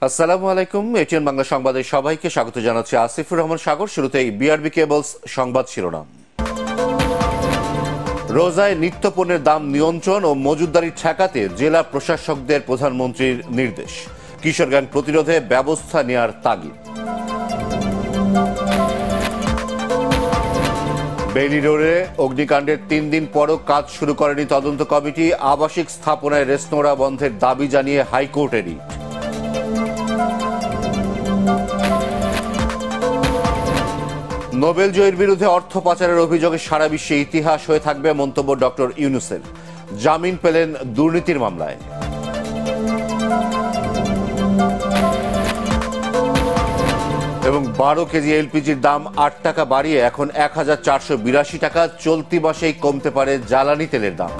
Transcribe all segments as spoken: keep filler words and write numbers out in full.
আসসালামু আলাইকুম। এটিএন বাংলা সংবাদে সবাইকে স্বাগত জানাচ্ছি আসিফুর রহমান সাগর। শুরুতেই বিআরবি কেবলস সংবাদ শিরোনাম। রোজায় নিত্যপণ্যের দাম নিয়ন্ত্রণ ও মজুতদারি ঠেকাতে জেলা প্রশাসকদের প্রধানমন্ত্রীর নির্দেশ। কিশোর গ্যাং প্রতিরোধে ব্যবস্থা নেওয়ার তাগিদ। বেইলি রোডে অগ্নিকাণ্ডের তিন দিন পরও কাজ শুরু করেনি তদন্ত কমিটি। আবাসিক স্থাপনায় রেস্তোরাঁ বন্ধের দাবি জানিয়ে হাইকোর্টে রিট। নোবেল জয়ীর বিরুদ্ধে অর্থ পাচারের অভিযোগে সারা বিশ্বে ইতিহাস হয়ে থাকবে মন্তব্য ডক্টর ইউনুসের। জামিন পেলেন দুর্নীতির মামলায়। এবং বারো কেজি এলপিজির দাম আট টাকা বাড়িয়ে এখন এক হাজার চারশো বিরাশি টাকা। চলতি মাসেই কমতে পারে জ্বালানি তেলের দাম।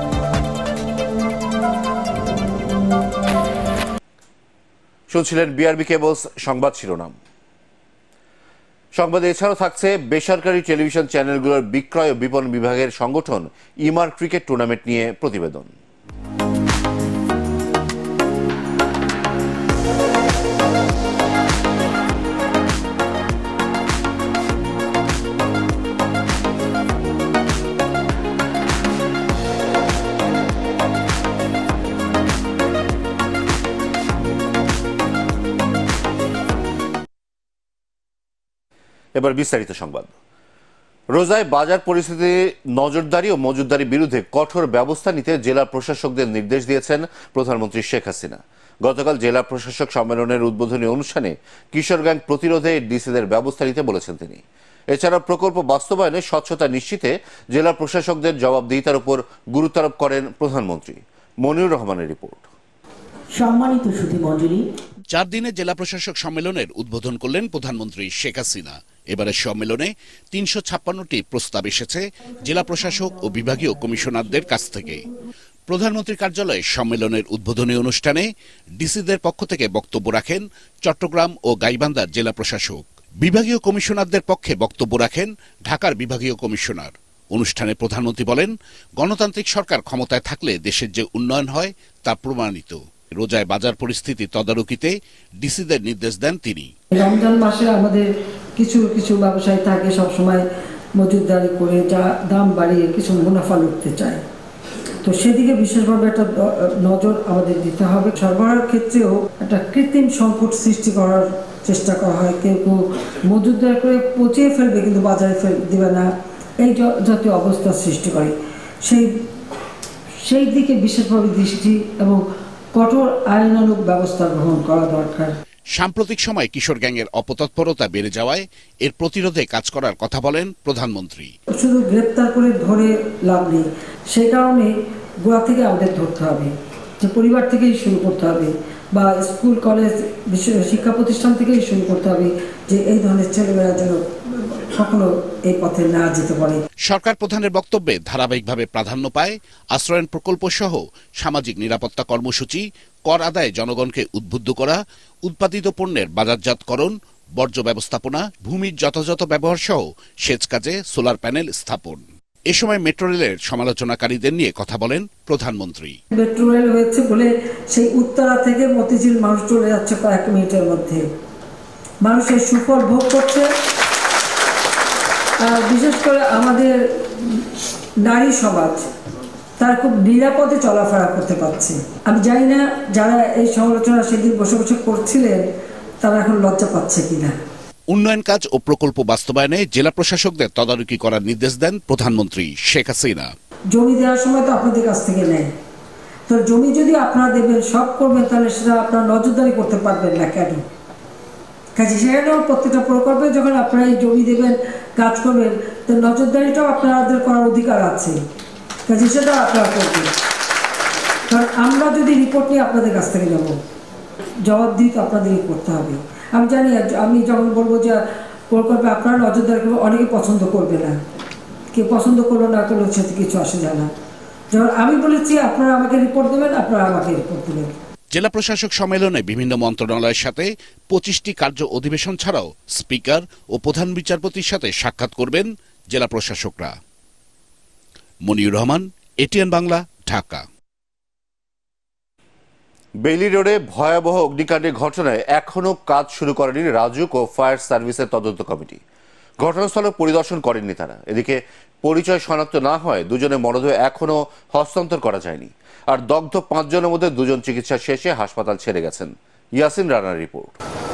শুনছিলেন বিআরবি কেবলস সংবাদ শিরোনাম। সংবাদে এছাড়াও থাকছে বেসরকারি টেলিভিশন চ্যানেলগুলোর বিক্রয় ও বিপণন বিভাগের সংগঠন ইমার ক্রিকেট টুর্নামেন্ট নিয়ে প্রতিবেদন। এবার বিস্তারিত সংবাদ। রোজায় বাজার পরিস্থিতি নজরদারি ও মজুতদারির বিরুদ্ধে কঠোর ব্যবস্থা নিতে জেলা প্রশাসকদের নির্দেশ দিয়েছেন প্রধানমন্ত্রী শেখ হাসিনা। গতকাল জেলা প্রশাসক সম্মেলনের উদ্বোধনী অনুষ্ঠানে কিশোর গ্যাং প্রতিরোধে ডিসিদের ব্যবস্থা নিতে বলেছেন তিনি। এছাড়া প্রকল্প বাস্তবায়নে স্বচ্ছতা নিশ্চিতে জেলা প্রশাসকদের জবাবদিহিতার উপর গুরুত্ব আরোপ করেন প্রধানমন্ত্রী। মনিউর রহমানের রিপোর্ট। সম্মানিত সুধীমণ্ডলী, চার দিনের জেলা প্রশাসক সম্মেলনের উদ্বোধন করলেন প্রধানমন্ত্রী শেখ হাসিনা। এবারের সম্মেলনে তিনশো ছাপ্পান্নটি প্রস্তাব এসেছে জেলা প্রশাসক ও বিভাগীয় কমিশনারদের কাছ থেকে। প্রধানমন্ত্রীর কার্যালয়ে সম্মেলনের উদ্বোধনী অনুষ্ঠানে ডিসিদের পক্ষ থেকে বক্তব্য রাখেন চট্টগ্রাম ও গাইবান্ধার জেলা প্রশাসক। বিভাগীয় কমিশনারদের পক্ষে বক্তব্য রাখেন ঢাকার বিভাগীয় কমিশনার। অনুষ্ঠানে প্রধানমন্ত্রী বলেন, গণতান্ত্রিক সরকার ক্ষমতায় থাকলে দেশের যে উন্নয়ন হয় তা প্রমাণিত। রোজায় বাজার পরিস্থিতি তদারকিতে ডিসিদের নির্দেশ দেন তিনি। রমজান মাসে আমাদের কিছু কিছু ব্যবসায়ী থাকে সবসময় মজুতদারি করে যা দাম বাড়িয়ে কিছু মুনাফা লুটতে চায়, তো সেদিকে বিশেষভাবে একটা নজর আমাদের দিতে হবে। সরবরাহের ক্ষেত্রেও একটা কৃত্রিম সংকট সৃষ্টি করার চেষ্টা করা হয়। কেউ কেউ মজুতদারি করে পচিয়ে ফেলবে কিন্তু বাজারে ফেল দিবে না, এই জাতীয় অবস্থা সৃষ্টি করে। সেই সেই দিকে বিশেষভাবে দৃষ্টি এবং কঠোর আইনানুগ ব্যবস্থা গ্রহণ করা দরকার। সাম্প্রতিক সময় কিশোর গ্যাংয়ের অপতৎপরতা বেড়ে যাওয়ায় এর প্রতিরোধে কাজ করার কথা বলেন প্রধানমন্ত্রী। শুধু গ্রেপ্তার করে ধরে লাভ নেই, সেই কারণে গোড়া থেকে আমাদের ধরতে হবে, যে পরিবার থেকেই শুরু করতে হবে বা স্কুল কলেজ শিক্ষা প্রতিষ্ঠান থেকেই শুরু করতে হবে, যে এই ধরনের ছেলেমেয়েরা যেন কখনো এই পথে না যেতে পারে। সরকার প্রধানের বক্তব্যে ধারাবাহিকভাবে প্রাধান্য পায় আশ্রয়ণ প্রকল্প সহ সামাজিক নিরাপত্তা কর্মসূচি, কর আদায়ে জনগণকে উদ্বুদ্ধ করা, উৎপাদিত পণ্যের বাজারজাতকরণ, বর্জ্য ব্যবস্থাপনা, ভূমির যথাযথ ব্যবহার সহ সেচ কাজে সোলার প্যানেল স্থাপন। এ সময় মেট্রো রেলের সমালোচনাকারীদের নিয়ে কথা বলেন প্রধানমন্ত্রী। মেট্রো রেল হয়েছে বলে সেই উত্তরা থেকে মতিঝিল মানুষ চলে যাচ্ছে কয়েক মিনিটের মধ্যে, মানুষের সুফল ভোগ করছে। বিশেষ করে আমাদের নারী সমাজ তারা খুব নিরাপদে চলাফেরা করতে পারছে। আমি জানি না যারা এই সমালোচনা সেদিন বসে বসে করছিলেন তারা এখন লজ্জা পাচ্ছে কিনা। উন্নয়ন কাজ ও প্রকল্প বাস্তবায়নে জেলা প্রশাসকদের তদারকি করার নির্দেশ দেন প্রধানমন্ত্রী শেখ হাসিনা। জমি দেওয়ার সময় তো আপনাদের কাছ থেকে নেয়, তো জমি যদি আপনারা দেবেন সব করবেন, তাহলে সেটা আপনারা নজরদারি করতে পারবেন না কেন? কাজে সেখানেও প্রত্যেকটা প্রকল্পে যখন আপনারা এই জমি দেবেন, কাজ করবেন, তো নজরদারিটাও আপনাদের করার অধিকার আছে, কাজে সেটা আপনারা করবেন। কারণ আমরা যদি রিপোর্ট নিয়ে আপনাদের কাছ থেকে যাবো, জবাবদিহি তো আপনাদেরই করতে হবে। আমি জানি আমি যখন বলবো যে প্রকল্পে আপনারা নজরদারি করবেন, অনেকে পছন্দ করবে না, কেউ পছন্দ করলো না করলো সেটা কিছু আসে যায় না। যখন আমি বলেছি আপনারা আমাকে রিপোর্ট দেবেন, আপনারা আমাকে রিপোর্ট দেবেন। জেলা প্রশাসক সম্মেলনে বিভিন্ন মন্ত্রণালয়ের সাথে পঁচিশটি কার্য অধিবেশন ছাড়াও স্পিকার ও প্রধান বিচারপতির সাথে সাক্ষাৎ করবেন জেলা প্রশাসকরা। মনিউর রহমান, এটিএন বাংলা, ঢাকা। বেইলি রোডে ভয়াবহ অগ্নিকাণ্ডের ঘটনায় এখনো কাজ শুরু করেনি রাজুক ও ফায়ার সার্ভিসের তদন্ত কমিটি। ঘটনাস্থলে পরিদর্শন করেননি তারা। এদিকে পরিচয় শনাক্ত না হয় দুজনের মরদেহ এখনো হস্তান্তর করা যায়নি। আর দগ্ধ পাঁচজনের মধ্যে দুজন চিকিৎসা শেষে হাসপাতাল ছেড়ে গেছেন। ইয়াসিন রানার রিপোর্ট।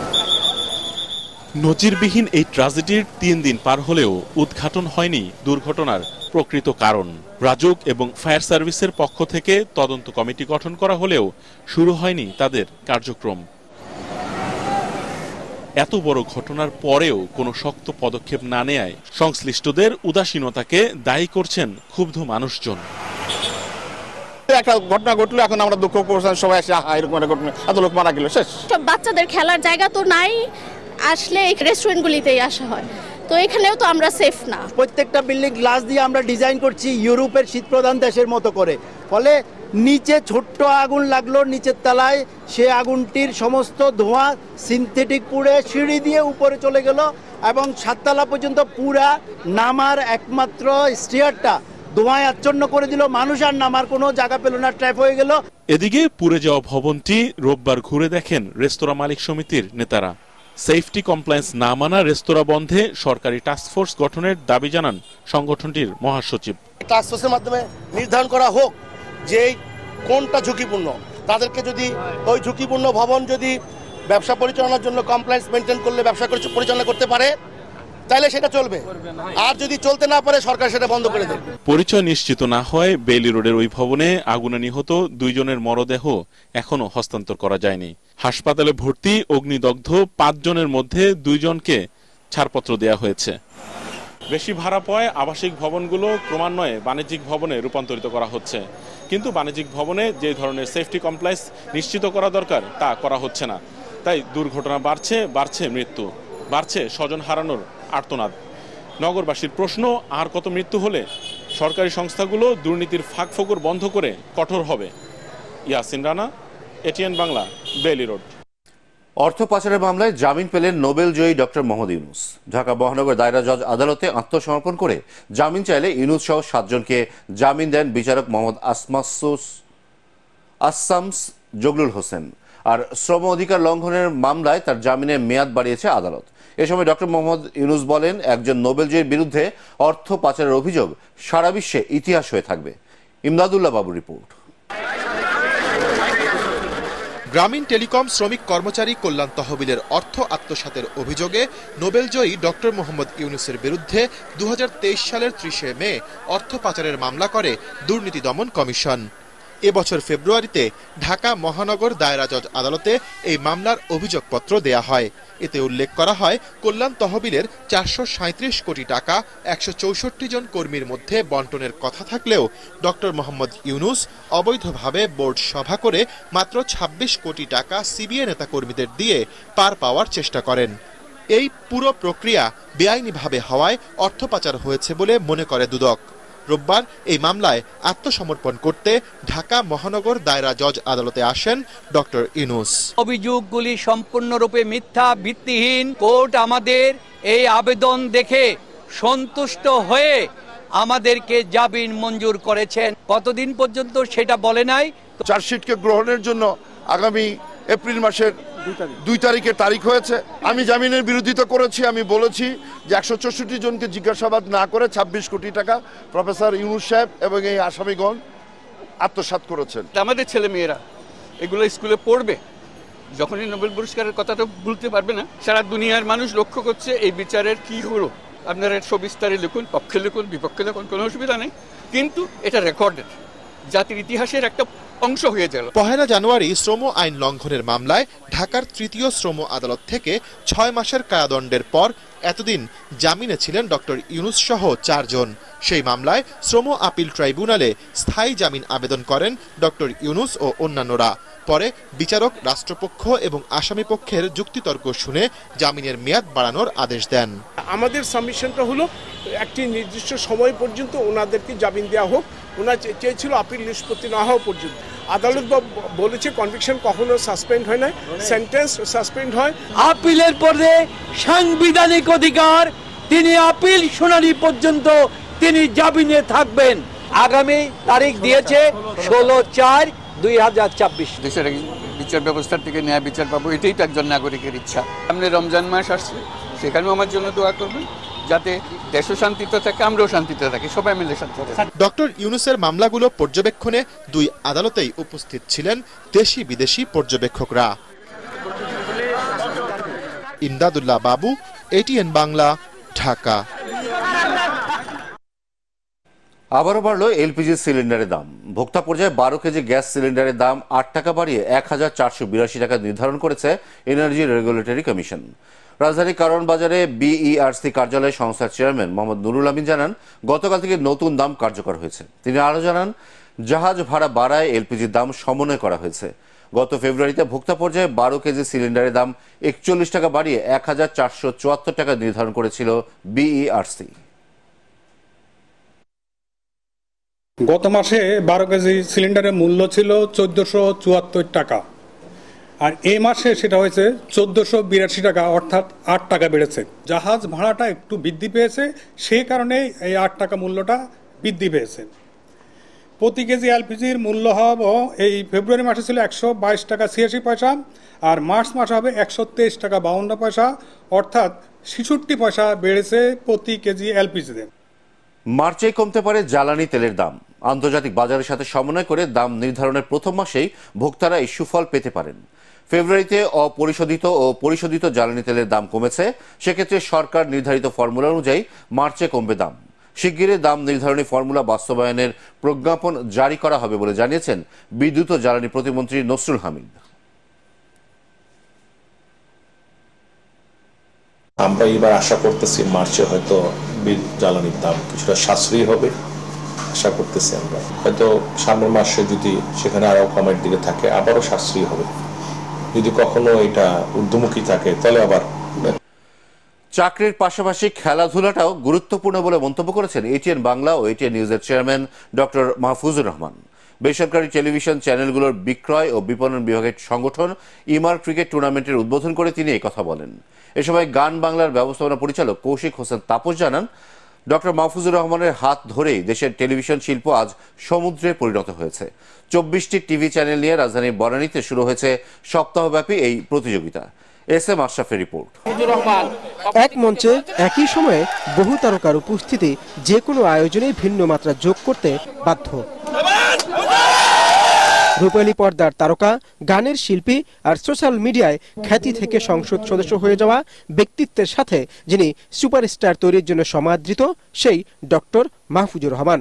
নজিরবিহীন এই ট্র্যাজেডির তিন দিন পার হলেও উদ্ঘাটন হয়নি দুর্ঘটনার প্রকৃত কারণ। রাজুক এবং ফায়ার সার্ভিসের পক্ষ থেকে তদন্ত কমিটি গঠন করা হলেও শুরু হয়নি তাদের কার্যক্রম। এত বড় ঘটনার পরেও কোনো শক্ত পদক্ষেপ না নেয়ায় সংশ্লিষ্টদের উদাসীনতাকে দায়ী করছেন ক্ষুব্ধ মানুষজন। একটা ঘটনা ঘটলো, এখন আমরা দুঃখ করছেন সবাই, এসে আহা এরকম একটা ঘটনা, এত লোক মারা গেল, শেষ। সব বাচ্চাদের খেলার জায়গা তো নাই, আসলে এই রেস্টুরেন্টগুলিতেই আসা হয়, তো এখানেও তো আমরা সেফ না। প্রত্যেকটা বিল্ডিং গ্লাস দিয়ে আমরা ডিজাইন করছি ইউরোপের শীতপ্রধান দেশের মতো করে, ফলে নিচে ছোট্ট আগুন লাগলো নিচের তলায়, সে আগুনটির সমস্ত ধোঁয়া সিনথেটিক পুড়ে সিঁড়ি দিয়ে উপরে চলে গেল এবং সাততলা পর্যন্ত পুরা নামার একমাত্র স্টিয়ারটা ধোঁয়ায় আচ্ছন্ন করে দিল। মানুষ আর নামার কোনো জায়গা পেল না, ট্র্যাপ হয়ে গেল। এদিকে পুড়ে যাওয়া ভবনটি রোববার ঘুরে দেখেন রেস্তোরাঁ মালিক সমিতির নেতারা। সেফটি কমপ্লায়েন্স না মানা রেস্তোরাঁ বন্ধে সরকারি টাস্কফোর্স গঠনের দাবি জানান সংগঠনটির মহাসচিব। টাস্কফোর্সের মাধ্যমে নির্ধারণ করা হোক যে কোনটা ঝুঁকিপূর্ণ, তাদেরকে যদি ওই ঝুঁকিপূর্ণ ভবন যদি ব্যবসা পরিচালনার জন্য কমপ্লায়েন্স মেনটেন করলে ব্যবসা পরিচালনা করতে পারে তাহলে সেটা চলবে, আর যদি চলতে না পারে সরকার সেটা বন্ধ করে দেবে। পরিচয় নিশ্চিত না হয় বেইলি রোডের ওই ভবনে আগুনে নিহত দুইজনের মরদেহ এখনো হস্তান্তর করা যায়নি। হাসপাতালে ভর্তি অগ্নিদগ্ধ পাঁচজনের মধ্যে দুইজনকে ছাড়পত্র দেয়া হয়েছে। বেশি ভাড়া পায় আবাসিক ভবনগুলো ক্রমান্বয়ে বাণিজ্যিক ভবনে রূপান্তরিত করা হচ্ছে, কিন্তু বাণিজ্যিক ভবনে যে ধরনের সেফটি কমপ্লেক্স নিশ্চিত করা দরকার তা করা হচ্ছে না। তাই দুর্ঘটনা বাড়ছে, বাড়ছে মৃত্যু, বাড়ছে স্বজন হারানোর আর্তনাদ। নগরবাসীর প্রশ্ন, আর কত মৃত্যু হলে সরকারি সংস্থাগুলো দুর্নীতির ফাঁকফোকর বন্ধ করে কঠোর হবে? Yasin Rana, ATN Bangla, Bailey road. অর্থ পাচারের মামলায় জামিন পেলেন নোবেল জয়ী ডক্টর মোহাম্মদ ইউনুস। ঢাকা মহানগর দায়রা জজ আদালতে আত্মসমর্পণ করে জামিন চাইলে ইউনুস সহ সাতজনকে জামিন দেন বিচারক মোহাম্মদ আসমাসুস আসামস জগলুল হোসেন। আর শ্রম অধিকার লঙ্ঘনের মামলায় তার জামিনের মেয়াদ বাড়িয়েছে আদালত। এ সময় ডক্টর মোহাম্মদ ইউনুস বলেন, একজন নোবেল জয়ীর বিরুদ্ধে অর্থ পাচারের অভিযোগ সারা বিশ্বে ইতিহাস হয়ে থাকবে। ইমদাদুল্লাহ বাবুর রিপোর্ট। গ্রামীণ টেলিকম শ্রমিক কর্মচারী কল্যাণ তহবিলের অর্থ আত্মসাতের অভিযোগে নোবেলজয়ী ডক্টর মোহাম্মদ ইউনুসের বিরুদ্ধে দু হাজার তেইশ সালের ত্রিশে মে অর্থ পাচারের মামলা করে দুর্নীতি দমন কমিশন। এবছর ফেব্রুয়ারিতে ঢাকা মহানগর দায়রা জজ আদালতে এই মামলার অভিযোগপত্র দেয়া হয়। এতে উল্লেখ করা হয়, কল্যাণ তহবিলের চারশো সাঁত্রিশ কোটি টাকা একশো চৌষট্টি জন কর্মীর মধ্যে বন্টনের কথা থাকলেও ডক্টর মোহাম্মদ ইউনুস অবৈধভাবে বোর্ড সভা করে মাত্র ছাব্বিশ কোটি টাকা সিবিএ নেতা কর্মীদের দিয়ে পার পাওয়ার চেষ্টা করেন। এই পুরো প্রক্রিয়া বেআইনিভাবে হওয়ায় অর্থ পাচার হয়েছে বলে মনে করে দুদক। রোববার এই মামলায় আত্মসমর্পণ করতে ঢাকা মহানগর দায়রা জজ আদালতে আসেন ডক্টর ইউনুস। অভিযোগগুলি সম্পূর্ণরূপে মিথ্যা, ভিত্তিহীন। কোর্ট আমাদের এই আবেদন দেখে সন্তুষ্ট হয়ে আমাদেরকে জামিন মঞ্জুর করেছেন। কতদিন পর্যন্ত সেটা বলে নাই। চার্জশিটকে গ্রহণের জন্য আগামী এপ্রিল মাসের দুই তারিখে তারিখ হয়েছে। আমি জামিনের বিরোধিতা করেছি। আমি বলেছি যে একশো চৌষট্টি জনকে জিজ্ঞাসাবাদ না করে ছাব্বিশ কোটি টাকা প্রফেসর ইউনুস সাহেব এবং এই আসামিগণ আত্মসাৎ করেছেন। আমাদের ছেলে মেয়েরা এগুলো স্কুলে পড়বে, যখনই নোবেল পুরস্কারের কথাটা ভুলতে পারবে না। সারা দুনিয়ার মানুষ লক্ষ্য করছে এই বিচারের কি হলো। আপনারা সবিস্তারে লিখুন, পক্ষে লিখুন, বিপক্ষে লিখুন, কোনো অসুবিধা নেই, কিন্তু এটা রেকর্ডেড, জাতির ইতিহাসের একটা অংশ হয়ে গেল। পহেলা জানুয়ারি শ্রম আইন লঙ্ঘনের মামলায় ঢাকার তৃতীয় শ্রম আদালত থেকে ছয় মাসের কারাদণ্ডের পর এতদিন জামিনে ছিলেন ডক্টর ইউনুস সহ চারজন। সেই মামলায় শ্রম আপিল ট্রাইব্যুনালে স্থায়ী জামিন আবেদন করেন ডক্টর ইউনুস ও অন্যান্যরা। পরে বিচারক রাষ্ট্রপক্ষ এবং আসামি পক্ষের যুক্তিতর্ক শুনে জামিনের মেয়াদ বাড়ানোর আদেশ দেন। আমাদের সাবমিশনটা হলো একটি নির্দিষ্ট সময় পর্যন্ত ওনাদেরকে জামিন দেওয়া হোক। ওনার চেয়েছিল আপিল নিষ্পত্তি না হওয়া পর্যন্ত। আদালত বলেছে কনভিকশন কখনো সাসপেন্ড হয় না, সেন্টেন্স সাসপেন্ড হয়। আপিলের পরে সাংবিধানিক অধিকার, তিনি আপিল শুনানি পর্যন্ত তিনি জামিনে থাকবেন। আগামী তারিখ দিয়েছে ষোলো চার দুই হাজার চব্বিশ। বিচার ব্যবস্থার থেকে ন্যায় বিচার পাবো, এটাই তো একজন নাগরিকের ইচ্ছা। সামনে রমজান মাস আসছে, সেখানেও আমার জন্য দোয়া করবেন যাতে দেশও শান্তিতে থাকে, আমরাও শান্তিতে থাকি, সবাই মিলে শান্তিতে থাকি। ডক্টর ইউনূসের মামলাগুলো পর্যবেক্ষণে দুই আদালতেই উপস্থিত ছিলেন দেশি বিদেশি পর্যবেক্ষকরা। ইমদাদুল্লাহ বাবু, এটিএন বাংলা, ঢাকা। আবারও বাড়ল এলপিজি সিলিন্ডারের দাম। ভোক্তা পর্যায়ে বারো কেজি গ্যাস সিলিন্ডারের দাম আট টাকা বাড়িয়ে এক হাজার চারশো বিরাশি টাকা নির্ধারণ করেছে এনার্জি রেগুলেটরি কমিশন। রাজধানীর কারণ বাজারে বিইআরসি কার্যালয়ে সংস্থার চেয়ারম্যান মোহাম্মদ নুরুল আমিন জানান, গতকাল থেকে নতুন দাম কার্যকর হয়েছে। তিনি আরও জানান, জাহাজ ভাড়া বাড়ায় এলপিজির দাম সমন্বয় করা হয়েছে। গত ফেব্রুয়ারিতে ভোক্তা পর্যায়ে বারো কেজি সিলিন্ডারের দাম একচল্লিশ টাকা বাড়িয়ে এক হাজার চারশো চুয়াত্তর টাকা নির্ধারণ করেছিল বিইআরসি। গত মাসে বারো কেজি সিলিন্ডারের মূল্য ছিল চোদ্দশো চুয়াত্তর টাকা, আর এই মাসে সেটা হয়েছে চোদ্দশো বিরাশি টাকা, অর্থাৎ আট টাকা বেড়েছে। জাহাজ ভাড়াটা একটু বৃদ্ধি পেয়েছে, সেই কারণে এই আট টাকা মূল্যটা বৃদ্ধি পেয়েছে। প্রতি কেজি এলপিজির মূল্য হবে এই ফেব্রুয়ারি মাসে ছিল একশো বাইশ টাকা ছিয়াশি পয়সা, আর মার্চ মাসে হবে একশো তেইশ টাকা বাউন্ন পয়সা, অর্থাৎ ছেষট্টি পয়সা বেড়েছে প্রতি কেজি এলপিজিতে। মার্চেই কমতে পারে জ্বালানি তেলের দাম। আন্তর্জাতিক বাজারের সাথে সমন্বয় করে দাম নির্ধারণের প্রথম মাসেই ভোক্তারা এই সুফল পেতে পারেন। ফেব্রুয়ারিতে অপরিশোধিত ও পরিশোধিত জ্বালানি তেলের দাম কমেছে, সেক্ষেত্রে সরকার নির্ধারিত ফর্মুলা অনুযায়ী মার্চে কমবে দাম। শিগগিরই দাম নির্ধারণী ফর্মুলা বাস্তবায়নের প্রজ্ঞাপন জারি করা হবে বলে জানিয়েছেন বিদ্যুৎ ও জ্বালানি প্রতিমন্ত্রী নসরুল হামিদ। আমরা এবার আশা করতেছি মার্চে হয়তো জ্বালানির দাম কিছুটা সাশ্রয়ী হবে, আশা করতেছি আমরা। হয়তো সামনের মাসে যদি সেখানে আরো কমের দিকে থাকে আবারও সাশ্রয়ী হবে। যদি কখনো এটা ঊর্ধ্বমুখী থাকে তাহলে আবার। চাকরির পাশাপাশি খেলাধুলাটাও গুরুত্বপূর্ণ বলে মন্তব্য করেছেন এটিএন বাংলা ও এটিএন নিউজের চেয়ারম্যান ডক্টর মাহফুজুর রহমান। বেসরকারি টেলিভিশন চ্যানেলগুলোর বিক্রয় ও বিপণন বিভাগের সংগঠন ইমার ক্রিকেট টুর্নামেন্টের উদ্বোধন করে তিনি এই কথা বলেন। এ সময় গান বাংলার ব্যবস্থাপনা পরিচালক কৌশিক হোসেন তাপস জানান, ডক্টর মাহফুজুর রহমানের হাত ধরেই দেশের টেলিভিশন শিল্প আজ সমুদ্রে পরিণত হয়েছে। চব্বিশটি টিভি চ্যানেল নিয়ে রাজধানীর বনানীতে শুরু হয়েছে সপ্তাহব্যাপী এই প্রতিযোগিতা। এস এম আশরাফের রিপোর্ট। এক মঞ্চে একই সময়ে বহু তারকার উপস্থিতি যে কোনো আয়োজনে ভিন্ন মাত্রা যোগ করতে বাধ্য। রূপালী পর্দার তারকা, গানের শিল্পী আর সোশ্যাল মিডিয়ায় খ্যাতি থেকে সংসদ সদস্য হয়ে যাওয়া ব্যক্তিত্বের সাথে যিনি সুপারস্টার তৈরির জন্য সমাদৃত, সেই ডক্টর মাহফুজুর রহমান।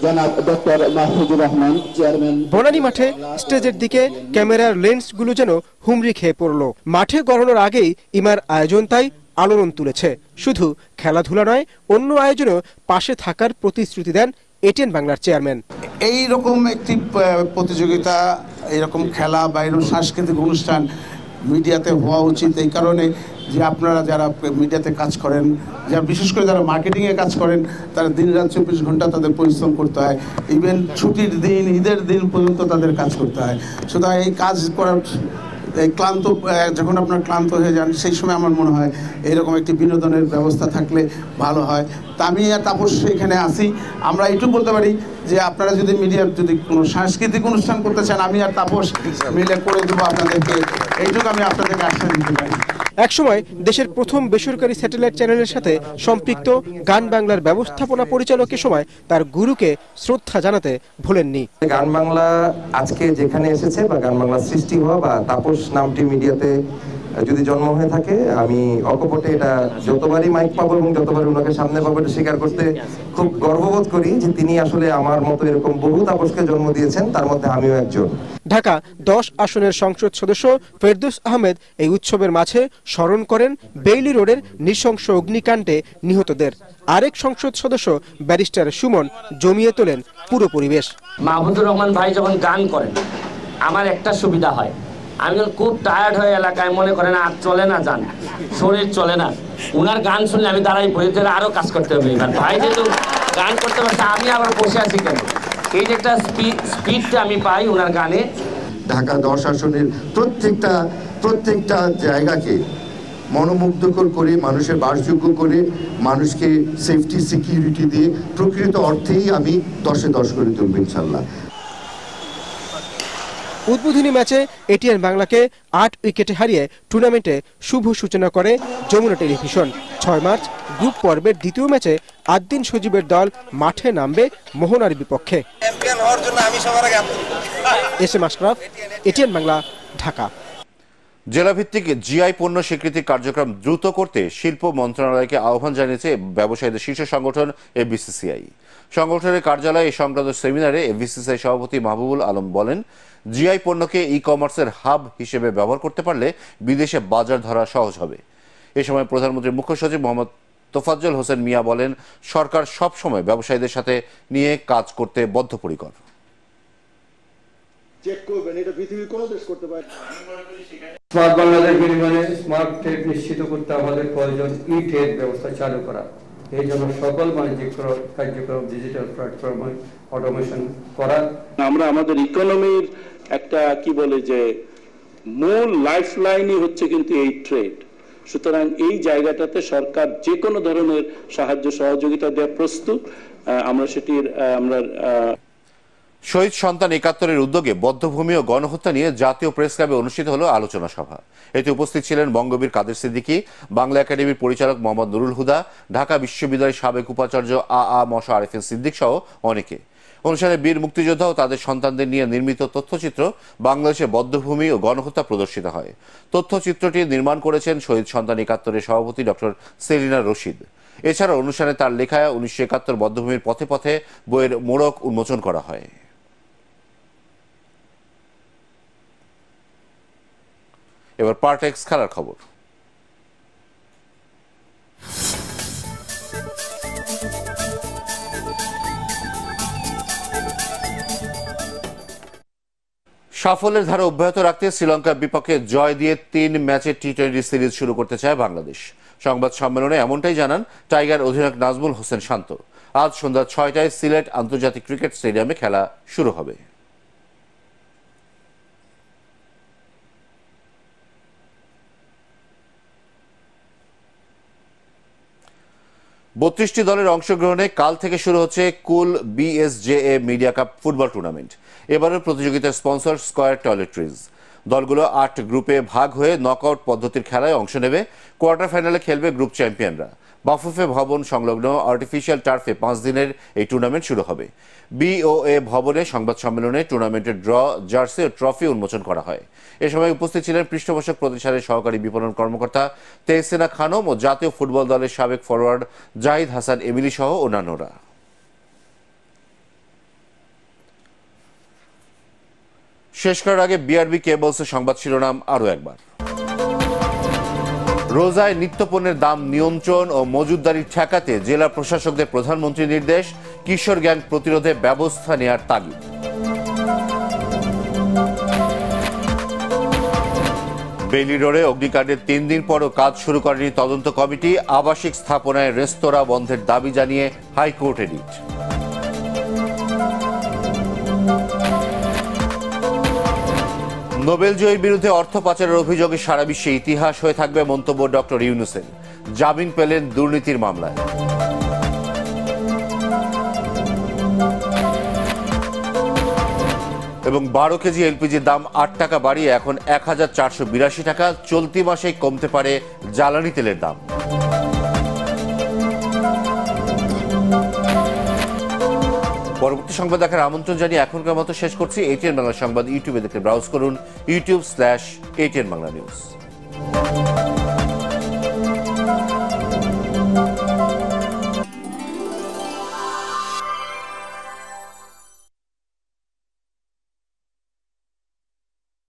বনানী মাঠে স্টেজের দিকে ক্যামেরার লেন্সগুলো যেন হুমড়ি খেয়ে পড়ল। মাঠে গড়ানোর আগেই ইমার আয়োজন তাই আলোড়ন তুলেছে। শুধু খেলাধুলা নয়, অন্য আয়োজনেও পাশে থাকার প্রতিশ্রুতি দেন এটিএন বাংলার চেয়ারম্যান। এই রকম একটি প্রতিযোগিতা, এরকম খেলা বা এরকম সাংস্কৃতিক অনুষ্ঠান মিডিয়াতে হওয়া উচিত। এই কারণে যে আপনারা যারা মিডিয়াতে কাজ করেন, যারা বিশেষ করে যারা মার্কেটিংয়ে কাজ করেন, তারা দিন রাত চব্বিশ ঘন্টা তাদের পরিশ্রম করতে হয়। ইভেন ছুটির দিন, ঈদের দিন পর্যন্ত তাদের কাজ করতে হয়। সুতরাং এই কাজ করার এই ক্লান্ত, যখন আপনার ক্লান্ত হয়ে যান সেই সময় আমার মনে হয় এরকম একটি বিনোদনের ব্যবস্থা থাকলে ভালো হয়। তা আমি আর তাপস এখানে আসি, আমরা এইটুকু বলতে পারি যে আপনারা যদি মিডিয়ার যদি কোনো সাংস্কৃতিক অনুষ্ঠান করতে চান, আমি আর তাপস মিলে করে দেবো আপনাদেরকে, এইটুকু আমি আপনাদেরকে আশ্বাস দিতে পারি। একসময় দেশের প্রথম বেসরকারি স্যাটেলাইট চ্যানেলের সাথে সম্পৃক্ত গান বাংলার ব্যবস্থাপনা পরিচালকের সময় তার গুরুকে শ্রদ্ধা জানাতে ভোলেননি। গান বাংলা আজকে যেখানে এসেছে বা গান বাংলা সৃষ্টি হওয়া বা তাপস নামটি মিডিয়াতে যদি জন্ম হয়ে থাকে, আমি অকপটে এটা যতবারই মাইক পাবো এবং যতবারই ওনাকে সামনে পাবো এটা স্বীকার করতে খুব গর্ববোধ করি যে তিনি আসলে আমার মতো এরকম বহু তাপসকে জন্ম দিয়েছেন, তার মধ্যে আমিও একজন। ঢাকা দশ আসনের সংসদ সদস্য ফেরদৌস আহমেদ এই উৎসবের মাঝে স্মরণ করেন বেইলি রোডের নৃশংস অগ্নিকাণ্ডে নিহতদের। আরেক সংসদ সদস্য ব্যারিস্টার সুমন জমিয়ে তোলেন পুরো পরিবেশ। মাহফুজুর রহমান ভাই যখন গান করেন, আমার একটা সুবিধা হয়, আমি খুব টায়ার্ড হয়ে এলাকায় মনে করেন আর চলে না, যান শরীর চলে না, উনার গান শুনলে আমি দাঁড়াই বই ধরে আরো কাজ করতে হবে। এবার ভাই যেহেতু গান করতে পারছে, আমি আবার বসে আছি কেন? এই যে একটা স্পিডটা আমি পাই ওনার গানে। ঢাকা দশ আসনের প্রত্যেকটা প্রত্যেকটা জায়গাকে মনোমুগ্ধকর করে, মানুষের বাসযোগ্য করে, মানুষকে সেফটি সিকিউরিটি দিয়ে প্রকৃত অর্থেই আমি দশে দশ করে তুলব ইনশাল্লাহ। উদ্বোধনী ম্যাচে এটিএন বাংলাকে আট উইকেটে হারিয়ে টুর্নামেন্টে শুভ সূচনা করে যমুনা টেলিভিশন। ছয় মার্চ গ্রুপ পর্বের দ্বিতীয় ম্যাচে আদ্দিন সজীবের দল মাঠে নামবে মোহনার বিপক্ষে। S M Ashraf, ATN Bangla, Dhaka. জেলাভিত্তিক জিআই পণ্য স্বীকৃতি কার্যক্রম দ্রুত করতে শিল্প মন্ত্রণালয়কে আহ্বান জানিয়েছে ব্যবসায়ীদের শীর্ষ সংগঠন এফবিসিসিআই। সংগঠনের কার্যালয়ে এই সংক্রান্ত সেমিনারে এফবিসিসিআই সভাপতি মাহবুবুল আলম বলেন, জিআই পণ্যকে ই কমার্সের হাব হিসেবে ব্যবহার করতে পারলে বিদেশে বাজার ধরা সহজ হবে। এ সময় প্রধানমন্ত্রীর মুখ্য সচিব মোহাম্মদ তোফাজ্জল হোসেন মিয়া বলেন, সরকার সব সময় ব্যবসায়ীদের সাথে নিয়ে কাজ করতে বদ্ধপরিকর। স্মার্ট বাংলাদেশ বিনিময়ে স্মার্ট ট্রেড নিশ্চিত করতে আমাদের প্রয়োজন ই ট্রেড ব্যবস্থা চালু করা। এই জন্য সকল বাণিজ্যিক কার্যক্রম ডিজিটাল প্ল্যাটফর্ম অটোমেশন করা। আমরা আমাদের ইকোনমির একটা কি বলে যে মূল লাইফ লাইনই হচ্ছে কিন্তু এই ট্রেড। সুতরাং এই জায়গাটাতে সরকার যে কোনো ধরনের সাহায্য সহযোগিতা দেওয়া প্রস্তুত। আমরা সেটির আমরা শহীদ সন্তান একাত্তরের উদ্যোগে বধ্যভূমি ও গণহত্যা নিয়ে জাতীয় প্রেস ক্লাবে অনুষ্ঠিত হলো আলোচনা সভা। এতে উপস্থিত ছিলেন বঙ্গবীর কাদের সিদ্দিকী, বাংলা একাডেমির পরিচালক মোহাম্মদ নুরুল হুদা, ঢাকা বিশ্ববিদ্যালয়ের সাবেক উপাচার্য আ আ মশা আরেফিন সিদ্দিক সহ অনেকে। অনুষ্ঠানে বীর মুক্তিযোদ্ধা ও তাদের সন্তানদের নিয়ে নির্মিত তথ্যচিত্র বাংলাদেশের বধ্যভূমি ও গণহত্যা প্রদর্শিত হয়। তথ্যচিত্রটি নির্মাণ করেছেন শহীদ সন্তান একাত্তরের সভাপতি ডক্টর সেলিনা রশিদ। এছাড়া অনুষ্ঠানে তার লেখা উনিশশো একাত্তর বধ্যভূমির পথে পথে বইয়ের মোড়ক উন্মোচন করা হয়। এবার পার্টেক্স খেলার খবর। সাফল্যের ধারা অব্যাহত রাখতে শ্রীলঙ্কার বিপক্ষে জয় দিয়ে তিন ম্যাচের টি টোয়েন্টি সিরিজ শুরু করতে চায় বাংলাদেশ। সংবাদ সম্মেলনে এমনটাই জানান টাইগার অধিনায়ক নাজমুল হোসেন শান্ত। আজ সন্ধ্যা ছয়টায় সিলেট আন্তর্জাতিক ক্রিকেট স্টেডিয়ামে খেলা শুরু হবে। বত্রিশটি দলের অংশগ্রহণে কাল থেকে শুরু হচ্ছে Kool BSJA media cup football tournament. এবারের প্রতিযোগিতার স্পন্সর স্কয়ার টয়লেট্রিজ। দলগুলো আট গ্রুপে ভাগ হয়ে নকআউট পদ্ধতির খেলায় অংশ নেবে। কোয়ার্টার ফাইনালে খেলবে গ্রুপ চ্যাম্পিয়নরা। বাফুফে ভবন সংলগ্ন আর্টিফিশিয়াল টার্ফে পাঁচ দিনের এই টুর্নামেন্ট শুরু হবে। বিওএ ভবনে সংবাদ সম্মেলনে টুর্নামেন্টের ড্র, জার্সি ও ট্রফি উন্মোচন করা হয়। এ সময় উপস্থিত ছিলেন পৃষ্ঠপোষক প্রতিষ্ঠানের সহকারী বিপণন কর্মকর্তা তেহসিনা খানম ও জাতীয় ফুটবল দলের সাবেক ফরওয়ার্ড জাহিদ হাসান এমিলি সহ অন্যান্যরা। শেষ করার আগে বিআরবি কেবলসের সংবাদ শিরোনাম আরও একবার। রোজায় নিত্যপণ্যের দাম নিয়ন্ত্রণ ও মজুতদারি ঠেকাতে জেলা প্রশাসকদের প্রধানমন্ত্রীর নির্দেশ, কিশোর গ্যাং প্রতিরোধে ব্যবস্থা নেওয়ার তাগিদ। বেইলি রোডে অগ্নিকাণ্ডের তিন দিন পরও কাজ শুরু করেনি তদন্ত কমিটি। আবাসিক স্থাপনায় রেস্তোরাঁ বন্ধের দাবি জানিয়ে হাইকোর্টে রিট। নোবেল জয়ীর বিরুদ্ধে অর্থ পাচারের অভিযোগে সারা বিশ্বে ইতিহাস হয়ে থাকবে মন্তব্য ডক্টর ইউনূসের। জামিন পেলেন দুর্নীতির মামলায়। এবং বারো কেজি এলপিজির দাম আট টাকা বাড়িয়ে এখন এক হাজার চারশো বিরাশি টাকা। চলতি মাসেই কমতে পারে জ্বালানি তেলের দাম। পরবর্তী সংবাদ দেখার আমন্ত্রণ জানিয়ে এখনকার মতো শেষ করছি। এটিএন বাংলা সংবাদ ইউটিউবে দেখতে ব্রাউজ করুন YouTube slash ATN Bangla news.